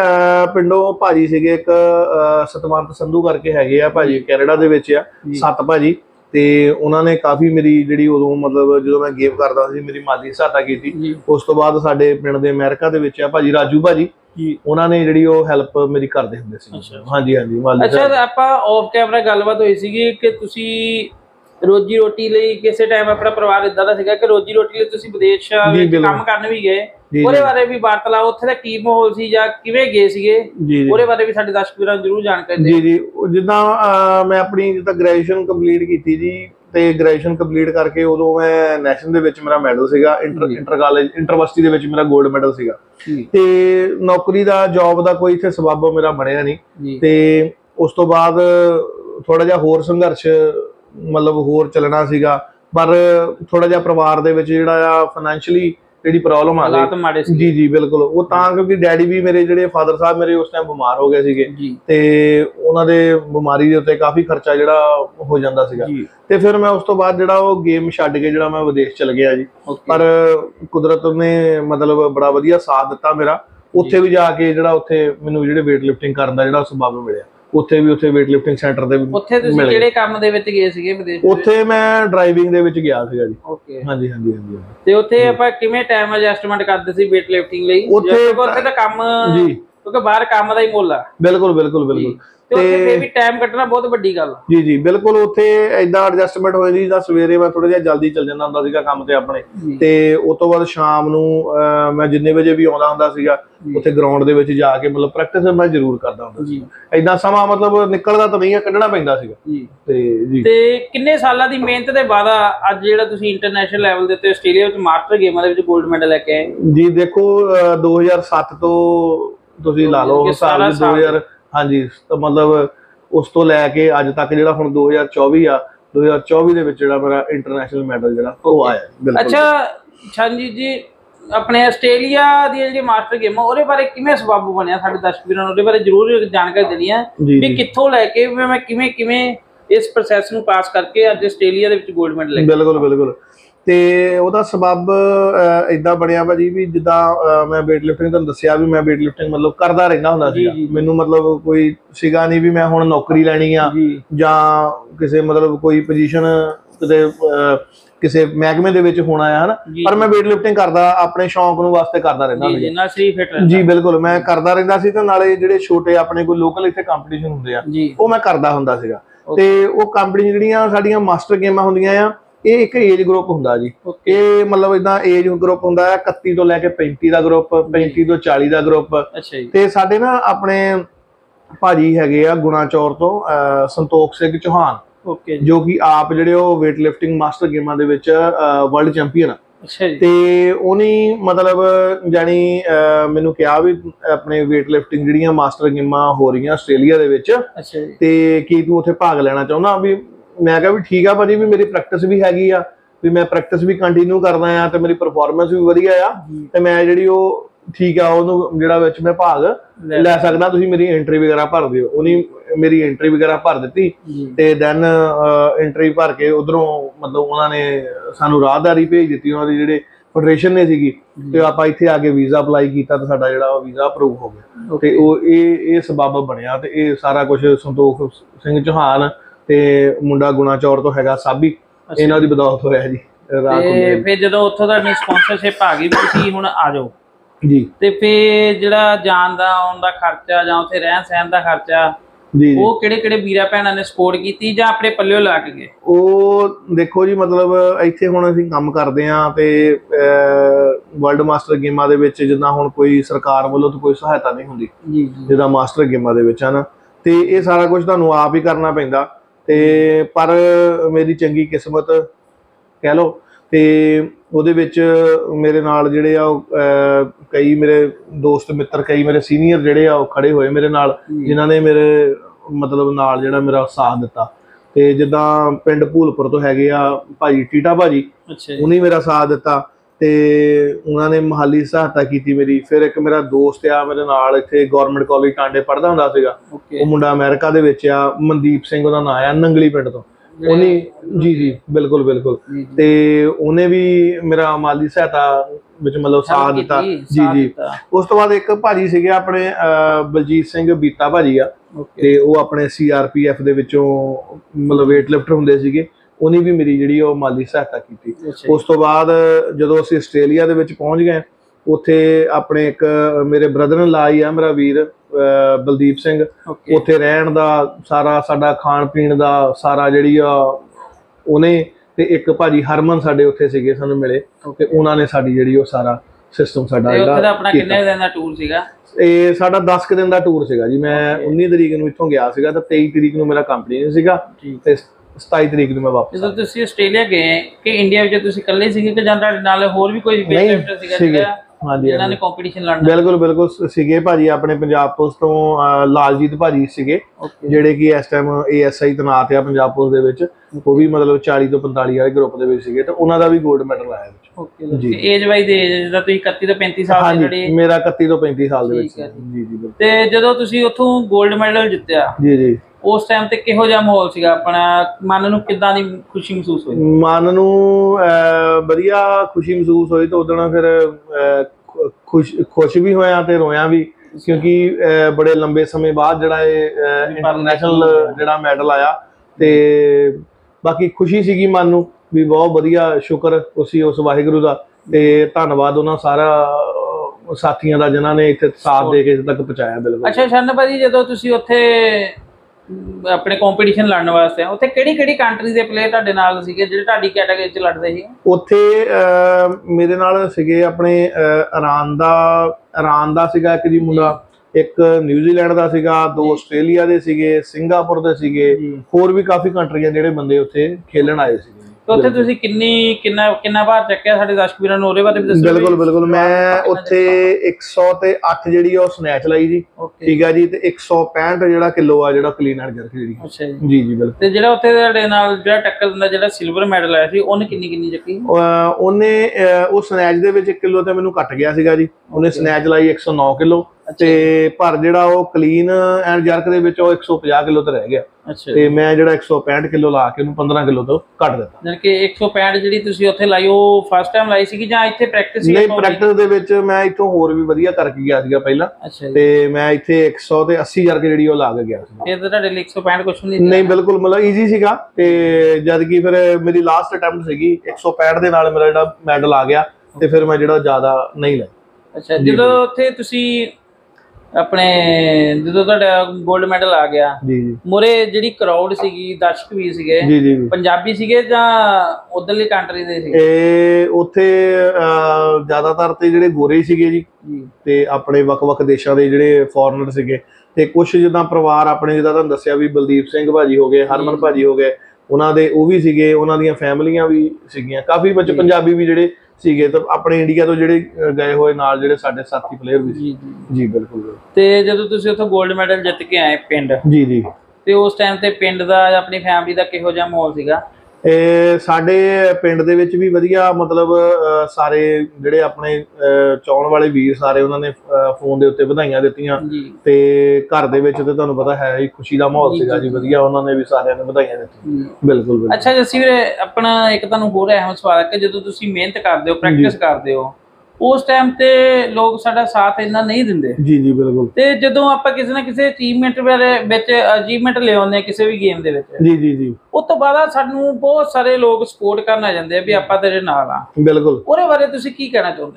ਪਿੰਡੋਂ ਭਾਜੀ ਸੀਗੇ ਇੱਕ ਸਤਵੰਤ ਸੰਧੂ ਕਰਕੇ ਹੈਗੇ ਆ ਭਾਜੀ, ਕੈਨੇਡਾ ਦੇ ਵਿੱਚ ਆ, ਸੱਤ ਭਾਜੀ। ਤੇ ਉਹਨਾਂ ਨੇ ਕਾਫੀ ਮੇਰੀ ਜਿਹੜੀ ਉਦੋਂ ਮਤਲਬ ਜਦੋਂ ਮੈਂ ਗੇਮ ਕਰਦਾ ਸੀ ਮੇਰੀ ਮਾਲੀ ਸਹਾਇਤਾ ਕੀਤੀ। ਉਸ ਤੋਂ ਬਾਅਦ ਸਾਡੇ ਪਿੰਡ ਦੇ ਅਮਰੀਕਾ ਦੇ ਵਿੱਚ ਆ ਭਾਜੀ ਰਾਜੂ ਭਾਜੀ, ਉਹਨਾਂ ਨੇ ਜਿਹੜੀ ਉਹ ਹੈਲਪ ਮੇਰੀ ਕਰਦੇ ਹੁੰਦੇ ਸੀ। ਹਾਂਜੀ। ਅੱਛਾ, ਆਪਾਂ ਆਫ ਕੈਮਰਾ ਗੱਲਬਾਤ ਹੋਈ ਸੀਗੀ ਕਿ ਤੁਸੀਂ ਰੋਜੀ ਰੋਟੀ ਲਈ ਕਿਸੇ ਟਾਈਮ ਆਪਣਾ ਪਰਿਵਾਰ ਇਦਾਂ ਦਾ ਸੀਗਾ ਕਿ ਰੋਜੀ ਰੋਟੀ ਲਈ ਤੁਸੀਂ ਵਿਦੇਸ਼ਾਂ ਵਿੱਚ ਕੰਮ ਕਰਨ ਵੀ ਗਏ, ਉਹਦੇ ਬਾਰੇ ਵੀ ਵਾਰਤਾਲਾਪ, ਉੱਥੇ ਦਾ ਕੀ ਮਾਹੌਲ ਸੀ ਜਾਂ ਕਿਵੇਂ ਗਏ ਸੀਗੇ, ਉਹਦੇ ਬਾਰੇ ਵੀ ਸਾਡੇ ਦਰਸ਼ਕ ਵੀਰਾਂ ਨੂੰ ਜ਼ਰੂਰ ਜਾਣਕਾਰੀ ਦਿਓ। ਜੀ ਜਿੱਦਾਂ ਮੈਂ ਆਪਣੀ ਜਿੱਦਾਂ ਗ੍ਰੈਜੂਏਸ਼ਨ ਕੰਪਲੀਟ ਕੀਤੀ ਜੀ, ਤੇ ਗ੍ਰੈਜੂਏਸ਼ਨ ਕੰਪਲੀਟ ਕਰਕੇ ਉਦੋਂ ਮੈਂ ਨੈਸ਼ਨਲ ਦੇ ਵਿੱਚ ਮੇਰਾ ਮੈਡਲ ਸੀਗਾ, ਇੰਟਰ ਕਾਲਜ ਯੂਨੀਵਰਸਿਟੀ ਦੇ ਵਿੱਚ ਮੇਰਾ 골ਡ ਮੈਡਲ ਸੀਗਾ। ਤੇ ਨੌਕਰੀ ਦਾ ਜੌਬ ਦਾ ਕੋਈ ਇੱਥੇ ਸਬੱਬ ਮੇਰਾ ਬਣਿਆ ਨਹੀਂ। ਤੇ ਉਸ ਤੋਂ ਬਾਅਦ ਥੋੜਾ ਜਿਹਾ ਹੋਰ ਸੰਘਰਸ਼ ਮਤਲਬ ਹੋਰ ਚੱਲਣਾ ਸੀਗਾ, ਪਰ ਥੋੜਾ ਜਿਹਾ ਪਰਿਵਾਰ ਦੇ ਵਿੱਚ ਜਿਹੜਾ ਆ ਫਾਈਨੈਂਸ਼ੀਅਲੀ ਜਿਹੜੀ ਪ੍ਰੋਬਲਮ ਆ ਗਈ। ਜੀ ਬਿਲਕੁਲ, ਉਹ ਤਾਂ ਕਿਉਂਕਿ ਡੈਡੀ ਵੀ ਮੇਰੇ ਜਿਹੜੇ ਫਾਦਰ ਸਾਹਿਬ ਮੇਰੇ ਉਸ ਟਾਈਮ ਬਿਮਾਰ ਹੋ ਗਏ ਸੀਗੇ, ਤੇ ਉਹਨਾਂ ਦੇ ਬਿਮਾਰੀ ਦੇ ਉੱਤੇ ਕਾਫੀ ਖਰਚਾ ਜਿਹੜਾ ਹੋ ਜਾਂਦਾ ਸੀਗਾ। ਤੇ ਫਿਰ ਮੈਂ ਉਸ ਤੋਂ ਬਾਅਦ ਜਿਹੜਾ ਉਹ ਗੇਮ ਛੱਡ ਕੇ ਜਿਹੜਾ ਮੈਂ ਵਿਦੇਸ਼ ਚਲ ਗਿਆ ਜੀ। ਪਰ ਕੁਦਰਤ ਨੇ ਮਤਲਬ ਬੜਾ ਵਧੀਆ ਸਾਥ ਦਿੱਤਾ ਮੇਰਾ, ਉੱਥੇ ਵੀ ਜਾ ਕੇ ਜਿਹੜਾ ਉੱਥੇ ਮੈਨੂੰ ਜਿਹੜੇ ਵੇਟ ਲਿਫਟਿੰਗ ਕਰਨ ਦਾ ਜਿਹੜਾ ਸਬੱਬ ਮਿਲਿਆ, ਉੱਥੇ ਵੇਟ ਲਿਫਟਿੰਗ ਸੈਂਟਰ ਦੇ ਉੱਥੇ ਤੁਸੀਂ ਕਿਹੜੇ ਕੰਮ ਦੇ ਵਿੱਚ ਗਏ ਸੀਗੇ ਵਿਦੇਸ਼? ਉੱਥੇ ਮੈਂ ਡਰਾਈਵਿੰਗ ਦੇ ਵਿੱਚ ਗਿਆ ਸੀਗਾ ਜੀ। ਹਾਂਜੀ। ਤੇ ਉੱਥੇ ਆਪਾਂ ਕਿਵੇਂ ਟਾਈਮ ਐਡਜਸਟਮੈਂਟ ਕਰਦੇ ਸੀ ਵੇਟ ਲਿਫਟਿੰਗ ਲਈ? ਉੱਥੇ ਤਾਂ ਕੰਮ ਜੀ ਕਿਉਂਕਿ ਬਾਹਰ ਕੰਮ ਦਾ ਹੀ ਮੁੱਲ ਆ। ਬਿਲਕੁਲ। ਤੇ ਉੱਥੇ ਵੀ ਟਾਈਮ ਕੱਢਣਾ ਬਹੁਤ ਵੱਡੀ ਗੱਲ। ਜੀ ਬਿਲਕੁਲ, ਉੱਥੇ ਏਦਾਂ ਐਡਜਸਟਮੈਂਟ ਹੋ ਜਾਂਦੀ। ਜਾਂ ਸਵੇਰੇ ਮੈਂ ਥੋੜਾ ਜਿਹਾ ਜਲਦੀ ਚੱਲ ਜਾਂਦਾ ਹੁੰਦਾ ਸੀਗਾ ਕੰਮ ਤੇ ਆਪਣੇ, ਤੇ ਉਸ ਤੋਂ ਬਾਅਦ ਸ਼ਾਮ ਨੂੰ ਮੈਂ ਜਿੰਨੇ ਵਜੇ ਵੀ ਆਉਂਦਾ ਹੁੰਦਾ ਸੀਗਾ ਉੱਥੇ ਗਰਾਊਂਡ ਦੇ ਵਿੱਚ ਜਾ ਕੇ ਮਤਲਬ ਪ੍ਰੈਕਟਿਸ ਮੈਂ ਜ਼ਰੂਰ ਕਰਦਾ ਹੁੰਦਾ ਸੀ। ਏਦਾਂ ਸਮਾਂ ਮਤਲਬ ਨਿਕਲਦਾ ਤਾਂ ਨਹੀਂ, ਕੱਢਣਾ ਪੈਂਦਾ ਸੀਗਾ। ਤੇ ਕਿੰਨੇ ਸਾਲਾਂ ਦੀ ਮਿਹਨਤ ਦੇ ਬਾਅਦ ਅੱਜ ਜਿਹੜਾ ਤੁਸੀਂ ਇੰਟਰਨੈਸ਼ਨਲ ਲੈਵਲ ਦੇ ਉੱਤੇ ਆਸਟ੍ਰੇਲੀਆ ਵਿੱਚ ਮਾਸਟਰ ਗੇਮਾਂ ਦੇ ਵਿੱਚ 골ਡ ਮੈਡਲ ਲੈ ਕੇ ਆਏ? ਜੀ ਦੇਖੋ 2007 ਤੋਂ ਤੁਸੀਂ ਲਾ ਲਓ ਹਿਸਾਬ 2000 ਹਾਂਜੀ ਮਤਲਬ ਉਸ ਤੋਂ ਲੈ ਕੇ ਅੱਜ ਤੱਕ ਜਿਹੜਾ ਹੁਣ 2024 ਆ 2024 ਦੇ ਵਿੱਚ ਜਿਹੜਾ ਮੇਰਾ ਇੰਟਰਨੈਸ਼ਨਲ ਮੈਡਲ ਜਿਹੜਾ ਉਹ ਆਇਆ ਬਿਲਕੁਲ। ਅੱਛਾ ਚਰਨਜੀਤ ਜੀ ਆਪਣੇ ਆਸਟ੍ਰੇਲੀਆ ਦੀ ਜਿਹੜੀ ਮਾਸਟਰ ਗੇਮ ਆ ਉਹਦੇ ਬਾਰੇ ਕਿਵੇਂ ਸਬੱਬ ਬਣਿਆ ਸਾਡੇ ਦਰਸ਼ਕ ਵੀਰਾਂ ਨੂੰ ਉਹਦੇ ਬਾਰੇ ਜ਼ਰੂਰ ਜਾਣਕਾਰੀ ਦੇਣੀ ਹੈ ਵੀ ਕਿੱਥੋਂ ਲੈ ਕੇ ਮੈਂ ਕਿਵੇਂ ਇਸ ਪ੍ਰੋਸੈਸ ਨੂੰ ਪਾਸ ਕਰਕੇ ਅੱਜ ਆਸਟ੍ਰੇਲੀਆ ਦੇ ਵਿੱਚ 골ਡ ਮੈਡਲ ਲੈ ਬਿਲਕੁਲ ਤੇ ਉਹਦਾ ਸਬੱਬ ਇਦਾਂ ਬਣਿਆ ਭਾਜੀ ਵੀ ਜਿੱਦਾਂ ਮੈਂ weight lifting ਤੁਹਾਨੂੰ ਦੱਸਿਆ ਵੀ ਮੈਂ weight lifting ਮਤਲਬ ਕਰਦਾ ਰਹਿੰਦਾ ਹੁੰਦਾ ਸੀ ਮੈਨੂੰ ਮਤਲਬ ਕੋਈ ਸੀਗਾ ਨਹੀਂ ਵੀ ਮੈਂ ਹੁਣ ਨੌਕਰੀ ਲੈਣੀ ਆ ਜਾਂ ਕਿਸੇ ਮਤਲਬ ਕੋਈ ਪੋਜੀਸ਼ਨ ਕਿਸੇ ਮਹਿਕਮੇ ਦੇ ਵਿੱਚ ਹੋਣਾ ਆ ਹਨਾ ਪਰ ਮੈਂ weight lifting ਕਰਦਾ ਆਪਣੇ ਸ਼ੌਂਕ ਨੂੰ ਵਾਸਤੇ ਕਰਦਾ ਰਹਿੰਦਾ ਸੀ ਜਿੰਨਾ ਸਰੀਰ ਫਿਟ ਰਹਿੰਦਾ ਜੀ ਬਿਲਕੁਲ ਮੈਂ ਕਰਦਾ ਰਹਿੰਦਾ ਸੀ ਤੇ ਨਾਲੇ ਜਿਹੜੇ ਛੋਟੇ ਆਪਣੇ ਕੋਈ ਲੋਕਲ ਇੱਥੇ ਕੰਪੀਟੀਸ਼ਨ ਹੁੰਦੇ ਆ ਉਹ ਮੈਂ ਕਰਦਾ ਹੁੰਦਾ ਸੀਗਾ ਤੇ ਉਹ ਕੰਪੀਟੀਸ਼ਨ ਜਿਹੜੀਆਂ ਸਾਡੀਆਂ ਮਾਸਟਰ ਗੇਮਾਂ ਹੁੰਦੀਆਂ ਆ ਇਹ ਇੱਕ ਏਜ ਗਰੁੱਪ ਹੁੰਦਾ ਜੀ ਇਹ ਮਤਲਬ ਇਦਾਂ ਏਜ ਗਰੁੱਪ ਹੁੰਦਾ ਹੈ 31 ਤੋਂ ਲੈ ਕੇ 35 ਦਾ ਗਰੁੱਪ 35 ਤੋਂ 40 ਦਾ ਗਰੁੱਪ ਤੇ ਸਾਡੇ ਨਾ ਆਪਣੇ ਭਾਜੀ ਹੈਗੇ ਆ ਗੁਣਾ ਚੌਰ ਤੋਂ ਸੰਤੋਖ ਸਿੰਘ ਚੌਹਾਨ ਜੋ ਕਿ ਆਪ ਜਿਹੜੇ ਉਹ weight lifting ਮਾਸਟਰ ਗੇਮਾਂ ਦੇ ਵਿੱਚ ਵਰਲਡ ਚੈਂਪੀਅਨ ਆ ਤੇ ਉਹਨੇ ਮਤਲਬ ਜਾਨੀ ਮੈਨੂੰ ਕਿਹਾ ਵੀ ਆਪਣੇ weight lifting ਜਿਹੜੀਆਂ ਮਾਸਟਰ ਗੇਮਾਂ ਹੋ ਰਹੀਆਂ ਆਸਟ੍ਰੇਲੀਆ ਦੇ ਵਿੱਚ ਤੇ ਕੀ ਤੂੰ ਉੱਥੇ ਭਾਗ ਲੈਣਾ ਚਾਹੁੰਦਾ ਵੀ ਮੈਂ ਕਿਹਾ ਵੀ ਠੀਕ ਆ ਭਾਜੀ ਵੀ ਮੇਰੀ ਪ੍ਰੈਕਟਿਸ ਵੀ ਹੈਗੀ ਆ ਵੀ ਮੈਂ ਪ੍ਰੈਕਟਿਸ ਵੀ ਕੰਟੀਨਿਊ ਕਰਦਾ ਆ ਤੇ ਮੇਰੀ ਪਰਫਾਰਮੈਂਸ ਵੀ ਵਧੀਆ ਆ ਤੇ ਮੈਂ ਜਿਹੜੀ ਉਹ ਠੀਕ ਆ ਉਹਨੂੰ ਜਿਹੜਾ ਵਿੱਚ ਮੈਂ ਭਾਗ ਲੈ ਸਕਦਾ ਤੁਸੀਂ ਮੇਰੀ ਐਂਟਰੀ ਵਗੈਰਾ ਭਰ ਦਿਓ ਉਹਨੇ ਮੇਰੀ ਐਂਟਰੀ ਵਗੈਰਾ ਭਰ ਦਿੱਤੀ ਤੇ ਦੈਨ ਐਂਟਰੀ ਭਰ ਕੇ ਉਧਰੋਂ ਮਤਲਬ ਉਹਨਾਂ ਨੇ ਸਾਨੂੰ ਰਾਹਦਾਰੀ ਭੇਜ ਦਿੱਤੀ ਉਹਨਾਂ ਦੀ ਜਿਹੜੇ ਫੈਡਰੇਸ਼ਨ ਨੇ ਸੀਗੀ ਤੇ ਆਪਾਂ ਇੱਥੇ ਆ ਕੇ ਵੀਜ਼ਾ ਅਪਲਾਈ ਕੀਤਾ ਤੇ ਸਾਡਾ ਜਿਹੜਾ ਵੀਜ਼ਾ ਅਪਰੂਵ ਹੋ ਗਿਆ ਤੇ ਉਹ ਇਹ ਸਬੱਬ ਬਣਿਆ ਤੇ ਇਹ ਸਾਰਾ ਕੁਝ ਸੰਤੋਖ ਸਿੰਘ ਚੌਹਾਨ ਤੇ ਮੁੰਡਾ ਗੁਣਾ ਚੌਰ ਤੋਂ ਹੈਗਾ ਸਾਬੀ ਇਹਨਾਂ ਦੀ ਬਦੌਲਤ ਹੋਇਆ ਜੀ ਤੇ ਫਿਰ ਜਦੋਂ ਉੱਥੋਂ ਦਾ ਸਪਾਂਸਰਸ਼ਿਪ ਆ ਗਈ ਤੁਸੀਂ ਹੁਣ ਆ ਜਾਓ ਜੀ ਤੇ ਫਿਰ ਜਿਹੜਾ ਜਾਣ ਦਾ ਆਉਣ ਦਾ ਖਰਚਾ ਜਾਂ ਉੱਥੇ ਰਹਿਣ ਸਹਿਣ ਦਾ ਖਰਚਾ ਜੀ ਉਹ ਕਿਹੜੇ ਵੀਰਾਂ ਭੈਣਾਂ ਨੇ ਸਪੋਰਟ ਕੀਤੀ ਜਾਂ ਆਪਣੇ ਪੱਲਿਓ ਲਾ ਕੇ ਗਏ ਉਹ ਦੇਖੋ ਜੀ ਮਤਲਬ ਇੱਥੇ ਹੁਣ ਅਸੀਂ ਕੰਮ ਕਰਦੇ ਆ ਤੇ ਵਰਲਡ ਮਾਸਟਰ ਗੇਮਾਂ ਦੇ ਵਿੱਚ ਜਿੱਦਾਂ ਹੁਣ ਕੋਈ ਸਰਕਾਰ ਵੱਲੋਂ ਤਾਂ ਕੋਈ ਸਹਾਇਤਾ ਨਹੀਂ ਹੁੰਦੀ ਜਿੱਦਾਂ ਮਾਸਟਰ ਗੇਮਾਂ ਦੇ ਵਿੱਚ ਹਨ ਤੇ ਇਹ ਸਾਰਾ ਕੁਝ ਤੁਹਾਨੂੰ ਆਪ ਹੀ ਕਰਨਾ ਪੈਂਦਾ ਤੇ ਪਰ ਮੇਰੀ ਚੰਗੀ ਕਿਸਮਤ ਕਹਿ ਲਓ ਤੇ ਉਹਦੇ ਵਿੱਚ ਮੇਰੇ ਨਾਲ ਜਿਹੜੇ ਆ ਉਹ ਕਈ ਮੇਰੇ ਦੋਸਤ ਮਿੱਤਰ ਕਈ ਮੇਰੇ ਸੀਨੀਅਰ ਜਿਹੜੇ ਆ ਉਹ ਖੜੇ ਹੋਏ ਮੇਰੇ ਨਾਲ ਜਿਨ੍ਹਾਂ ਨੇ ਮੇਰੇ ਮਤਲਬ ਨਾਲ ਜਿਹੜਾ ਮੇਰਾ ਸਾਥ ਦਿੱਤਾ ਤੇ ਜਿੱਦਾਂ ਪਿੰਡ ਭੂਲਪੁਰ ਤੋਂ ਹੈਗੇ ਆ ਭਾਜੀ ਟੀਟਾ ਭਾਜੀ ਉਹਨੇ ਮੇਰਾ ਸਾਥ ਦਿੱਤਾ ਤੇ ਉਹਨਾਂ ਨੇ ਮਹਾਲੀ ਸਹਾਇਤਾ ਕੀਤੀ ਮੇਰੀ ਫਿਰ ਇੱਕ ਮੇਰਾ ਦੋਸਤ ਆ ਮੇਰੇ ਨਾਲ ਇੱਥੇ ਗਵਰਨਮੈਂਟ ਕਾਲਜ ਟਾਂਡੇ ਪੜ੍ਹਦਾ ਹੁੰਦਾ ਸੀਗਾ ਉਹ ਮੁੰਡਾ ਅਮਰੀਕਾ ਦੇ ਵਿੱਚ ਆ ਮਨਦੀਪ ਸਿੰਘ ਉਹਦਾ ਨਾਂ ਆ ਨੰਗਲੀ ਪਿੰਡ ਤੋਂ ਉਹਨੇ ਜੀ ਬਿਲਕੁਲ ਤੇ ਉਹਨੇ ਵੀ ਮੇਰਾ ਮਾਲੀ ਸਹਾਇਤਾ ਵਿੱਚ ਮਤਲਬ ਸਾਥ ਦਿੱਤਾ ਜੀ ਉਸ ਤੋਂ ਬਾਅਦ ਇੱਕ ਭਾਜੀ ਸੀਗੇ ਆਪਣੇ ਬਲਜੀਤ ਸਿੰਘ ਬੀਤਾ ਭਾਜੀ ਆ ਤੇ ਉਹ ਆਪਣੇ CRPF ਦੇ ਵਿੱਚੋਂ ਮਤਲਬ weight lifter ਹੁੰਦੇ ਸੀਗੇ ਉਹਨੇ ਵੀ ਮੇਰੀ ਜਿਹੜੀ ਉਹ ਮਾਲੀ ਸਹਾਇਤਾ ਕੀਤੀ ਉਸ ਤੋਂ ਬਾਅਦ ਜਦੋਂ ਅਸੀਂ ਆਸਟ੍ਰੇਲੀਆ ਦੇ ਵਿੱਚ ਪਹੁੰਚ ਗਏ ਉੱਥੇ ਆਪਣੇ ਇੱਕ ਮੇਰੇ ਬ੍ਰਦਰ ਇਨ ਲਾ ਹੀ ਆ ਮੇਰਾ ਵੀਰ ਬਲਦੀਪ ਸਿੰਘ ਉੱਥੇ ਰਹਿਣ ਦਾ ਸਾਰਾ ਸਾਡਾ ਖਾਣ ਪੀਣ ਦਾ ਸਾਰਾ ਜਿਹੜੀ ਆ ਉਹਨੇ ਤੇ ਇੱਕ ਭਾਜੀ ਹਰਮਨ ਸਾਡੇ ਉੱਥੇ ਸੀਗੇ ਸਾਨੂੰ ਮਿਲੇ ਤੇ ਉਹਨਾਂ ਨੇ ਸਾਡੀ ਜਿਹੜੀ ਉਹ ਸਾਰਾ ਸਿਸਟਮ ਸਾਡਾ ਜਿਹੜਾ ਆਪਣਾ ਕਿੰਨੇ ਦਿਨ ਦਾ ਟੂਰ ਸੀਗਾ ਇਹ ਸਾਡਾ 10 ਕੁ ਦਿਨ ਦਾ ਟੂਰ ਸੀਗਾ ਜੀ ਮੈਂ 19 ਤਰੀਕ ਨੂੰ ਇੱਥੋਂ ਗਿਆ ਸੀਗਾ ਤੇ 23 ਤਰੀਕ ਨੂੰ ਮੇਰਾ ਕੰਪਨੀ ਸੀਗਾ ਤੇ 27 ਤਰੀਕ ਨੂੰ ਮੈਂ ਵਾਪਸ ਜਦੋਂ ਤੁਸੀਂ ਆਸਟ੍ਰੇਲੀਆ ਗਏ ਕਿ ਇੰਡੀਆ ਵਿੱਚ ਤੁਸੀਂ ਇਕੱਲੇ ਸੀਗੇ ਕਿ ਜਾਂ ਤੁਹਾਡੇ ਨਾਲ ਹੋਰ ਵੀ ਕੋਈ weight lifter ਸੀਗਾ ਜਿਹੜਾ ਹਾਂਜੀ ਇਹਨਾਂ ਨੇ ਕੰਪੀਟੀਸ਼ਨ ਲੜਨਾ ਬਿਲਕੁਲ ਸੀਗੇ ਭਾਜੀ ਆਪਣੇ ਪੰਜਾਬ ਪੁਲਿਸ ਤੋਂ ਲਾਲਜੀਤ ਭਾਜੀ ਸੀਗੇ ਜਿਹੜੇ ਕਿ ਇਸ ਟਾਈਮ ASI ਤੈਨਾਤ ਆ ਪੰਜਾਬ ਪੁਲਿਸ ਦੇ ਵਿੱਚ ਉਹ ਵੀ ਮਤਲਬ 40 ਤੋਂ 45 ਵਾਲੇ ਗਰੁੱਪ ਦੇ ਵਿੱਚ ਸੀਗੇ ਤੇ ਉਹਨਾਂ ਦਾ ਵੀ 골ਡ ਮੈਡਲ ਆਇਆ ਵਿੱਚ ਜੀ ਏਜ ਵਾਈਜ਼ ਏਜ ਜਿਹਦਾ ਤੁਸੀਂ 31 ਤੋਂ 35 ਸਾਲ ਦੇ ਜਿਹੜੇ ਮੇਰਾ 31 ਤੋਂ 35 ਸਾਲ ਦੇ ਵਿੱਚ ਜੀ ਤੇ ਜਦੋਂ ਤੁਸੀਂ ਉੱਥੋਂ 골ਡ ਮੈਡਲ ਜਿੱਤਿਆ ਜੀ ਉਸ ਟਾਈਮ ਤੇ ਕਿਹੋ ਜਿਹਾ ਮਾਹੌਲ ਸੀਗਾ ਆਪਣਾ ਮਨ ਨੂੰ ਕਿੱਦਾਂ ਦੀ ਖੁਸ਼ੀ ਮਹਿਸੂਸ ਹੋਈ ਮਨ ਨੂੰ ਵਧੀਆ ਖੁਸ਼ੀ ਮਹਿਸੂਸ ਹੋਈ ਤੇ ਉਦੋਂ ਫਿਰ ਖੁਸ਼ ਵੀ ਹੋਇਆ ਤੇ ਰੋਇਆ ਵੀ ਕਿਉਂਕਿ ਬੜੇ ਲੰਬੇ ਸਮੇਂ ਬਾਅਦ ਜਿਹੜਾ ਇਹ ਇੰਟਰਨੈਸ਼ਨਲ ਜਿਹੜਾ ਮੈਡਲ ਆਇਆ ਤੇ ਬਾਕੀ ਖੁਸ਼ੀ ਸੀਗੀ ਮਨ ਨੂੰ ਵੀ ਬਹੁਤ ਵਧੀਆ ਸ਼ੁਕਰ ਉਸ ਵਾਹਿਗੁਰੂ ਦਾ ਤੇ ਧੰਨਵਾਦ ਉਹਨਾਂ ਸਾਰਾ ਸਾਥੀਆਂ ਦਾ ਜਿਨ੍ਹਾਂ ਨੇ ਇੱਥੇ ਸਾਥ ਦੇ ਕੇ ਇੱਥੇ ਤੱਕ ਪਹੁੰਚਾਇਆ ਬਿਲਕੁਲ ਅੱਛਾ ਸ਼ਰਨ ਭਾਜੀ ਜਦੋਂ ਤੁਸੀਂ ਉੱਥੇ ਆਪਣੇ ਕੰਪੀਟੀਸ਼ਨ ਲੜਨ ਵਾਸਤੇ ਉੱਥੇ ਕਿਹੜੀ ਕੰਟਰੀ ਦੇ ਪਲੇਅਰ ਤੁਹਾਡੇ ਨਾਲ ਸੀਗੇ ਜਿਹੜੇ ਤੁਹਾਡੀ ਕੈਟਾਗਰੀ 'ਚ ਲੜਦੇ ਸੀ ਉੱਥੇ ਮੇਰੇ ਨਾਲ ਸੀਗੇ ਆਪਣੇ ਇਰਾਨ ਦਾ ਸੀਗਾ ਇੱਕ ਜੀ ਮੁੰਡਾ ਇੱਕ ਨਿਊਜ਼ੀਲੈਂਡ ਦਾ ਸੀਗਾ 2 ਆਸਟ੍ਰੇਲੀਆ ਦੇ ਸੀਗੇ ਸਿੰਗਾਪੁਰ ਦੇ ਸੀਗੇ ਹੋਰ ਵੀ ਕਾਫੀ ਕੰਟਰੀਆਂ ਜਿਹੜੇ ਬੰਦੇ ਉੱਥੇ ਖੇਲਣ ਆਏ ਸੀਗੇ ਤੇ ਉੱਥੇ ਤੁਸੀਂ ਕਿੰਨਾ ਭਾਰ ਚੱਕਿਆ ਸਾਡੇ ਦਰਸ਼ਕ ਵੀਰਾਂ ਨੂੰ ਉਹਦੇ ਬਾਰੇ ਵੀ ਦੱਸੋ। ਬਿਲਕੁਲ ਮੈਂ ਉੱਥੇ 108 ਜਿਹੜੀ ਉਹ ਸਨੈਚ ਲਾਈ ਜੀ, ਠੀਕ ਆ ਜੀ, ਤੇ 165 ਜਿਹੜਾ ਕਿਲੋ ਆ ਜਿਹੜਾ ਕਲੀਨ ਐਂਡ ਜਰਕ ਜਿਹੜੀ। ਅੱਛਾ ਜੀ ਜੀ ਬਿਲਕੁਲ। ਤੇ ਜਿਹੜਾ ਉੱਥੇ ਤੁਹਾਡੇ ਨਾਲ ਜਿਹੜਾ ਟੱਕਰ ਦਿੰਦਾ ਜਿਹੜਾ ਸਿਲਵਰ ਮੈਡਲ ਆਇਆ ਸੀ ਉਹਨੇ ਕਿੰਨੀ ਚੱਕੀ? ਉਹਨੇ ਉਹ ਸਨੈਚ ਦੇ ਵਿੱਚ 1 ਕਿਲੋ ਤੇ ਮੈਨੂੰ ਘੱਟ ਗਿਆ ਸੀਗਾ ਜੀ। ਉਹਨੇ ਸਨੈਚ ਲਾਈ 109 ਕਿਲੋ ਤੇ ਪਰ ਜਿਹੜਾ ਉਹ ਕਲੀਨ ਐਂਡ ਜਰਕ ਦੇ ਵਿੱਚ ਉਹ 150 ਕਿਲੋ ਤੇ ਰਹਿ ਗਿਆ। ਤੇ ਮੈਂ ਜਿਹੜਾ 165 ਕਿਲੋ ਲਾ ਕੇ ਉਹਨੂੰ 15 ਕਿਲੋ ਤੋਂ ਘੱਟ ਦਿੱਤਾ। ਯਾਨੀ ਕਿ 165 ਜਿਹੜੀ ਤੁਸੀਂ ਉੱਥੇ ਲਾਈ ਉਹ ਫਸਟ ਟਾਈਮ ਲਾਈ ਸੀਗੀ ਜਾਂ ਇੱਥੇ ਪ੍ਰੈਕਟਿਸ ਸੀ? ਨਹੀਂ, ਪ੍ਰੈਕਟਿਸ ਦੇ ਵਿੱਚ ਮੈਂ ਇੱਥੋਂ ਹੋਰ ਵੀ ਵਧੀਆ ਕਰਕੇ ਗਿਆ ਸੀਗਾ ਪਹਿਲਾਂ। ਤੇ ਮੈਂ ਇੱਥੇ 180 ਜਰਕ ਜਿਹੜੀ ਉਹ ਲਾ ਕੇ ਗਿਆ ਸੀ। ਇਹ ਤਾਂ ਤੁਹਾਡੇ ਲਈ 165 ਕੁਝ ਨਹੀਂ ਬਿਲਕੁਲ, ਮਤਲਬ ਈਜ਼ੀ ਸੀਗਾ। ਤੇ ਜਦ ਕਿ ਫਿਰ ਮੇਰੀ ਲਾਸਟ ਅਟੈਂਪਟ ਸੀਗੀ 165 ਦੇ ਨਾਲ ਮੇਰਾ ਜਿਹੜਾ ਮੈਡਲ ਆ ਗਿਆ ਤੇ ਫਿਰ ਮੈਂ ਜਿਹੜਾ ਜ਼ਿਆਦਾ ਨਹੀਂ ਲਾਇਆ। ਅੱਛਾ, ਜਦੋਂ ਉੱਥੇ ਤੁਸੀਂ ਆਪਣੇ ਜਦੋਂ ਤੁਹਾਡਾ 골ਡ ਮੈਡਲ ਆ ਗਿਆ ਜੀ ਜੀ, ਮੋਰੇ ਜਿਹੜੀ ਕਰਾਊਡ ਸੀਗੀ, ਦਰਸ਼ਕ ਵੀ ਸੀਗੇ, ਜੀ ਜੀ, ਪੰਜਾਬੀ ਸੀਗੇ ਜਾਂ ਉਧਰਲੀ ਕੰਟਰੀ ਦੇ ਸੀਗੇ? ਇਹ ਉੱਥੇ ਜ਼ਿਆਦਾਤਰ ਤੇ ਜਿਹੜੇ ਗੋਰੇ ਸੀਗੇ ਜੀ, ਤੇ ਆਪਣੇ ਵੱਖ-ਵੱਖ ਦੇਸ਼ਾਂ ਦੇ ਜਿਹੜੇ ਫੋਰਨਰ ਸੀਗੇ, ਤੇ ਕੁਝ ਜਿੱਦਾਂ ਪਰਿਵਾਰ ਆਪਣੇ ਜਿੱਦਾਂ ਤੁਹਾਨੂੰ ਦੱਸਿਆ ਵੀ ਬਲਦੀਪ ਸਿੰਘ ਭਾਜੀ ਹੋ ਗਏ, ਹਰਮਨ ਭਾਜੀ ਹੋ ਗਏ, ਉਹਨਾਂ ਦੇ ਉਹ ਵੀ ਸੀਗੇ, ਉਹਨਾਂ ਦੀਆਂ ਫੈਮਲੀਆਂ ਵੀ ਸੀਗੀਆਂ, ਕਾਫੀ ਬੱਚੇ ਪੰਜਾਬੀ ਵੀ ਜਿਹੜੇ ਸੀਗੇ, ਤਾਂ ਆਪਣੇ ਇੰਡੀਆ ਤੋਂ ਜਿਹੜੇ ਗਏ ਹੋਏ ਨਾਲ ਜਿਹੜੇ ਸਾਡੇ ਸਾਥੀ ਪਲੇਅਰ ਵੀ ਸੀ। ਜੀ ਬਿਲਕੁਲ। ਤੇ ਜਦੋਂ ਤੁਸੀਂ ਉੱਥੋਂ 골ਡ ਮੈਡਲ ਜਿੱਤ ਕੇ ਆਏ ਪਿੰਡ, ਜੀ ਜੀ, ਤੇ ਉਸ ਟਾਈਮ ਤੇ ਪਿੰਡ ਦਾ ਆਪਣੀ ਫੈਮਿਲੀ ਦਾ ਕਿਹੋ ਜਿਹਾ ਮਾਹੌਲ ਸੀਗਾ? ਸਾਡੇ ਪਿੰਡ ਦੇ ਵਿੱਚ ਵੀ ਵਧੀਆ, ਮਤਲਬ ਸਾਰੇ ਜਿਹੜੇ ਆਪਣੇ ਚਾਹਣ ਵਾਲੇ ਵੀਰ ਸਾਰੇ ਉਹਨਾਂ ਨੇ ਫੋਨ ਦੇ ਉੱਤੇ ਵਧਾਈਆਂ ਦਿੱਤੀਆਂ, ਤੇ ਘਰ ਦੇ ਵਿੱਚ ਤੇ ਤੁਹਾਨੂੰ ਪਤਾ ਹੈ ਹੀ ਖੁਸ਼ੀ ਦਾ ਮਾਹੌਲ ਸੀਗਾ ਜੀ, ਵਧੀਆ, ਉਹਨਾਂ ਨੇ ਵੀ ਸਾਰਿਆਂ ਨੇ ਵਧਾਈਆਂ ਦਿੱਤੀਆਂ। ਬਿਲਕੁਲ। ਅੱਛਾ ਜੱਸੀ ਵੀਰੇ, ਆਪਣਾ ਇੱਕ ਤੁਹਾਨੂੰ ਹੋਰ ਅਹਿਮ ਸਵਾਲ ਹੈ ਕਿ ਜਦੋਂ ਤੁਸੀਂ ਮਿਹਨਤ ਕਰਦੇ ਹੋ, ਪ੍ਰੈਕਟਿਸ ਕਰਦੇ ਹੋ, ਉਸ ਟਾਈਮ ਤੇ ਲੋਕ ਸਾਡਾ ਸਾਥ ਇੰਨਾ ਨਹੀਂ ਦਿੰਦੇ। ਜੀ ਜੀ ਬਿਲਕੁਲ। ਤੇ ਜਦੋਂ ਆਪਾਂ ਕਿਸੇ ਨਾ ਕਿਸੇ ਅਚੀਵਮੈਂਟ ਵਿੱਚ ਅਚੀਵਮੈਂਟ ਲਿਆਉਂਦੇ ਕਿਸੇ ਵੀ ਗੇਮ ਦੇ ਵਿੱਚ, ਜੀ ਜੀ ਜੀ, ਉਸ ਤੋਂ ਬਾਅਦ ਸਾਨੂੰ ਬਹੁਤ ਸਾਰੇ ਲੋਕ ਸਪੋਰਟ ਕਰਨ ਆ ਜਾਂਦੇ ਆ ਵੀ ਆਪਾਂ ਤੇਰੇ ਨਾਲ ਆ। ਬਿਲਕੁਲ। ਉਹਦੇ ਬਾਰੇ ਤੁਸੀਂ ਕੀ ਕਹਿਣਾ ਚਾਹੁੰਦੇ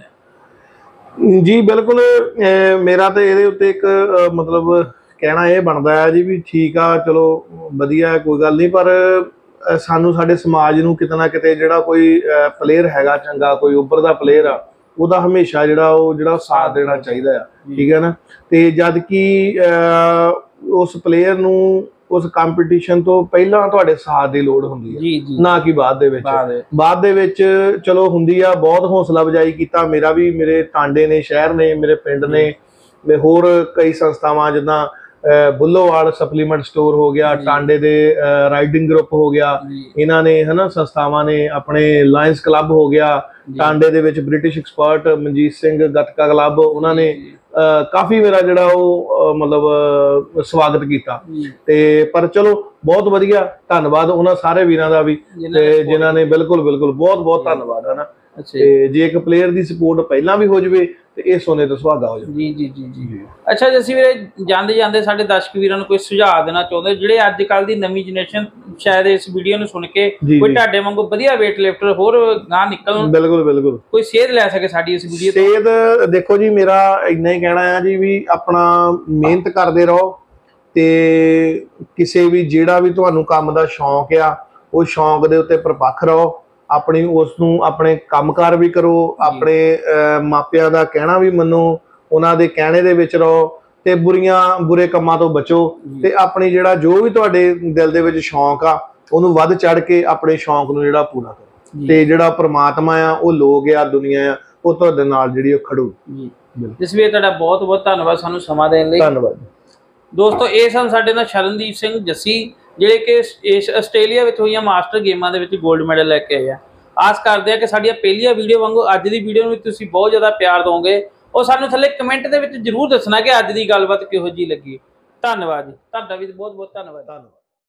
ਹੋ? ਜੀ ਬਿਲਕੁਲ, ਮੇਰਾ ਤੇ ਇਹਦੇ ਉੱਤੇ ਇੱਕ ਮਤਲਬ ਕਹਿਣਾ ਇਹ ਬਣਦਾ ਹੈ ਜੀ ਵੀ ਠੀਕ ਆ, ਚਲੋ ਵਧੀਆ, ਕੋਈ ਗੱਲ ਨਹੀਂ, ਪਰ ਸਾਨੂੰ ਸਾਡੇ ਸਮਾਜ ਨੂੰ ਕਿਤੇ ਨਾ ਕਿਤੇ ਜਿਹੜਾ ਕੋਈ ਪਲੇਅਰ ਹੈਗਾ ਚੰਗਾ, ਕੋਈ ਉੱਭਰਦਾ ਪਲੇਅਰ ਆ, ਉਹਦਾ ਹਮੇਸ਼ਾ ਜਿਹੜਾ ਸਾਥ ਦੇਣਾ ਚਾਹੀਦਾ ਆ, ਠੀਕ ਹੈ ਨਾ। ਤੇ ਜਦ ਕਿ ਉਸ ਪਲੇਅਰ ਨੂੰ ਉਸ ਕੰਪੀਟੀਸ਼ਨ ਤੋਂ ਪਹਿਲਾਂ ਤੁਹਾਡੇ ਸਾਥ ਦੀ ਲੋੜ ਹੁੰਦੀ ਹੈ, ਨਾ ਕਿ ਬਾਅਦ ਦੇ ਵਿੱਚ। ਬਾਅਦ ਦੇ ਵਿੱਚ ਚਲੋ ਹੁੰਦੀ ਆ, ਬਹੁਤ ਹੌਸਲਾ ਅਫਜ਼ਾਈ ਕੀਤਾ ਮੇਰਾ ਵੀ, ਮੇਰੇ ਟਾਂਡੇ ਨੇ, ਸ਼ਹਿਰ ਨੇ, ਮੇਰੇ ਪਿੰਡ ਨੇ, ਹੋਰ ਕਈ ਸੰਸਥਾਵਾਂ ਜਿੱਦਾਂ ਬੁੱਲੋਵਾਲ ਸਪਲੀਮੈਂਟ ਸਟੋਰ ਹੋ ਗਿਆ, ਟਾਂਡੇ ਦੇ ਰਾਈਡਿੰਗ ਗਰੁੱਪ ਹੋ ਗਿਆ, ਇਹਨਾਂ ਨੇ ਹਨਾ ਸੰਸਥਾਵਾਂ ਨੇ, ਆਪਣੇ ਲਾਇਨਸ ਕਲੱਬ ਹੋ ਗਿਆ ਟਾਂਡੇ ਦੇ ਵਿੱਚ, British expert Manjit Singh gatka club, ਉਹਨਾਂ ਨੇ ਕਾਫੀ ਮੇਰਾ ਜਿਹੜਾ ਉਹ ਮਤਲਬ ਸਵਾਗਤ ਕੀਤਾ। ਤੇ ਪਰ ਚਲੋ ਬਹੁਤ ਵਧੀਆ, ਧੰਨਵਾਦ ਉਹਨਾਂ ਸਾਰੇ ਵੀਰਾਂ ਦਾ ਵੀ, ਤੇ ਜਿਨ੍ਹਾਂ ਨੇ ਬਿਲਕੁਲ ਬਹੁਤ ਬਹੁਤ ਧੰਨਵਾਦ ਹੈ ਨਾ। ਤੇ ਜੇ ਇੱਕ ਪਲੇਅਰ ਦੀ ਸਪੋਰਟ ਪਹਿਲਾਂ ਵੀ ਹੋ ਜਾਵੇ ਤੇ ਇਹ ਸੋਨੇ ਤੋਂ ਸੁਹਾਗਾ ਹੋ ਜਾਵੇ। ਜੀ। ਅੱਛਾ ਜੱਸੀ ਵੀਰੇ, ਜਾਂਦੇ ਸਾਡੇ ਦਰਸ਼ਕ ਵੀਰਾਂ ਨੂੰ ਕੋਈ ਸੁਝਾਅ ਦੇਣਾ ਚਾਹੁੰਦੇ ਜਿਹੜੇ ਅੱਜ ਕੱਲ ਦੀ ਨਵੀਂ ਜਨਰੇਸ਼ਨ ਸ਼ਾਇਦ ਇਸ ਵੀਡੀਓ ਨੂੰ ਸੁਣ ਕੇ ਕੋਈ ਤੁਹਾਡੇ ਵਾਂਗੂ ਵਧੀਆ ਵੇਟ ਲਿਫਟਰ ਹੋਰ ਗਾਂ ਨਿਕਲਣ, ਬਿਲਕੁਲ ਕੋਈ ਸੇਧ ਲੈ ਸਕੇ ਸਾਡੀ ਇਸ ਵੀਡੀਓ ਤੋਂ? ਸੇਧ ਦੇਖੋ ਜੀ, ਮੇਰਾ ਇੰਨਾ ਹੀ ਕਹਿਣਾ ਹੈ ਜੀ ਵੀ ਆਪਣਾ ਮਿਹਨਤ ਕਰਦੇ ਰਹੋ, ਤੇ ਕਿਸੇ ਵੀ ਜਿਹੜਾ ਵੀ ਤੁਹਾਨੂੰ ਕੰਮ ਦਾ ਸ਼ੌਂਕ ਆ, ਉਹ ਸ਼ੌਂਕ ਦੇ ਉੱਤੇ ਪਰਪੱਕ ਰਹੋ, ਆਪਣੀ ਉਸ ਨੂੰ ਆਪਣੇ ਕੰਮਕਾਰ ਵੀ ਕਰੋ, ਆਪਣੇ ਮਾਪਿਆਂ ਦਾ ਕਹਿਣਾ ਵੀ ਮੰਨੋ, ਉਹਨਾਂ ਦੇ ਕਹਿਣੇ ਦੇ ਵਿੱਚ ਰਹੋ, ਤੇ ਬੁਰੇ ਕੰਮਾਂ ਤੋਂ ਬਚੋ, ਤੇ ਆਪਣੀ ਜਿਹੜਾ ਜੋ ਵੀ ਤੁਹਾਡੇ ਦਿਲ ਦੇ ਵਿੱਚ ਸ਼ੌਂਕ ਆ ਉਹਨੂੰ ਵੱਧ ਚੜ ਕੇ ਆਪਣੇ ਸ਼ੌਂਕ ਨੂੰ ਜਿਹੜਾ ਪੂਰਾ ਕਰੋ, ਤੇ ਜਿਹੜਾ ਪ੍ਰਮਾਤਮਾ ਆ, ਉਹ ਲੋਕ ਆ, ਦੁਨੀਆ ਆ, ਉਹ ਤੁਹਾਡੇ ਨਾਲ ਜਿਹੜੀ ਉਹ ਖੜੂ। ਜਿਸ ਵੀ ਤੁਹਾਡਾ ਬਹੁਤ ਧੰਨਵਾਦ ਸਾਨੂੰ ਸਮਾਂ ਦੇਣ ਲਈ। ਧੰਨਵਾਦ ਦੋਸਤੋ, ਇਹ ਸਨ ਸਾਡੇ ਨਾਲ ਸ਼ਰਨਦੀਪ ਸਿੰਘ ਜੱਸੀ, ਜਿਹੜੇ ਕਿ ਆਸਟ੍ਰੇਲੀਆ ਵਿੱਚ ਹੋਈਆਂ ਮਾਸਟਰ ਗੇਮਾਂ ਦੇ ਵਿੱਚ 골ਡ ਮੈਡਲ ਲੈ ਕੇ ਆਏ ਆ। ਆਸ ਕਰਦੇ ਆ ਕਿ ਸਾਡੀਆਂ ਪਹਿਲੀਆਂ ਵੀਡੀਓ ਵਾਂਗੂ ਅੱਜ ਦੀ ਵੀਡੀਓ ਨੂੰ ਵੀ ਤੁਸੀਂ ਬਹੁਤ ਜ਼ਿਆਦਾ ਪਿਆਰ ਦਿਓਗੇ, ਉਹ ਸਾਨੂੰ ਥੱਲੇ ਕਮੈਂਟ ਦੇ ਵਿੱਚ ਜ਼ਰੂਰ ਦੱਸਣਾ ਕਿ ਅੱਜ ਦੀ ਗੱਲਬਾਤ ਕਿਹੋ ਜਿਹੀ ਲੱਗੀ। ਧੰਨਵਾਦ ਜੀ, ਤੁਹਾਡਾ ਵੀ ਬਹੁਤ ਧੰਨਵਾਦ।